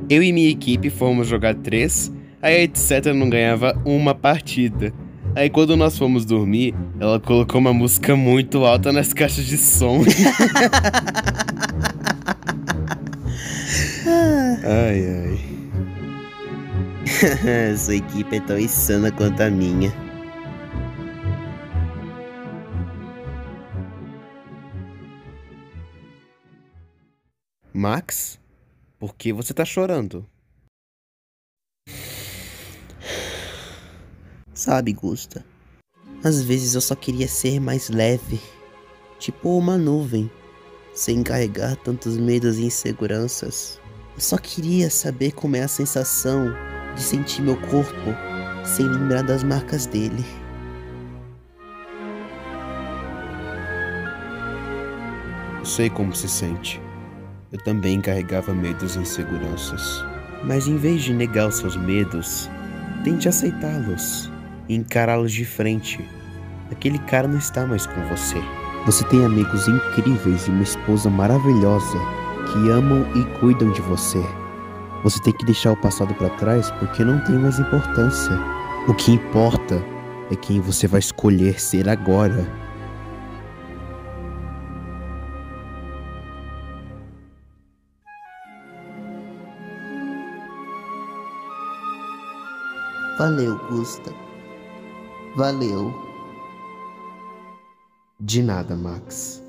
Eu e minha equipe fomos jogar 3, aí a etc não ganhava uma partida. Aí quando nós fomos dormir, ela colocou uma música muito alta nas caixas de som. Ai, ai. Sua equipe é tão insana quanto a minha. Max, por que você tá chorando? Sabe, Gusta, às vezes eu só queria ser mais leve, tipo uma nuvem, sem carregar tantos medos e inseguranças. Eu só queria saber como é a sensação de sentir meu corpo sem lembrar das marcas dele. Eu sei como se sente. Eu também carregava medos e inseguranças. Mas em vez de negar os seus medos, tente aceitá-los e encará-los de frente. Aquele cara não está mais com você. Você tem amigos incríveis e uma esposa maravilhosa que amam e cuidam de você. Você tem que deixar o passado para trás porque não tem mais importância. O que importa é quem você vai escolher ser agora. Valeu, Gusta. Valeu. De nada, Max.